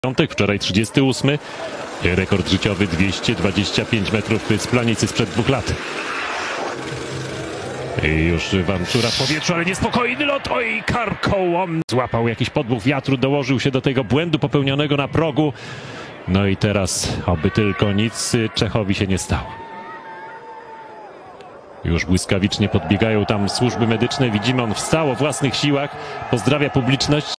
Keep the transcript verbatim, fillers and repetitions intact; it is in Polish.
Wczoraj trzydziesty ósmy, rekord życiowy dwieście dwadzieścia pięć metrów z planicy sprzed dwóch lat. I już Vanczura w powietrzu, ale niespokojny lot. Oj, karkołom. Złapał jakiś podmuch wiatru, dołożył się do tego błędu popełnionego na progu. No i teraz, oby tylko nic Czechowi się nie stało. Już błyskawicznie podbiegają tam służby medyczne. Widzimy, on wstał o własnych siłach. Pozdrawia publiczność.